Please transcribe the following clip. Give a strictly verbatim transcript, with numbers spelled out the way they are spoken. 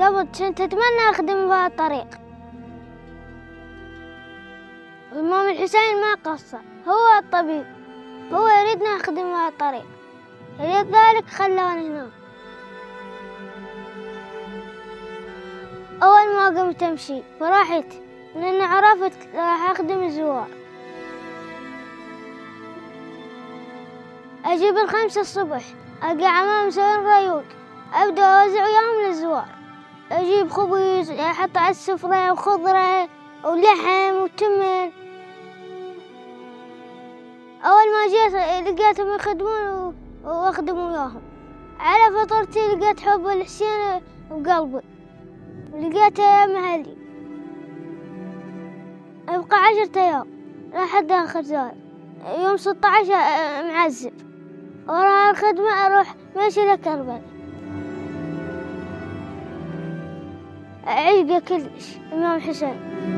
قبل كنت أتمنى أخدم بهذا الطريق. الإمام الحسين ما قصر، هو الطبيب، هو يريدنا نخدم بهذا الطريق، لذلك خلاني هنا. أول ما قمت أمشي فرحت لأن عرفت راح أخدم الزوار. أجي بالخمسة الصبح ألقى عمام مسوين ريوق، أبدأ أوزع وياهم للزوار. أجيب خبز أحط على السفرة وخضرة ولحم وتمر. أول ما جيت لقيتهم يخدمون وأخدم وياهم. على فطرتي لقيت حب الحسين بقلبي، لقيته يا مهلي. أبقى عشرة أيام لحد آخر زايد. يوم ستة عشر معزب، وراها الخدمة أروح ماشي لكربلاء. عشقه كلش الإمام الحسين.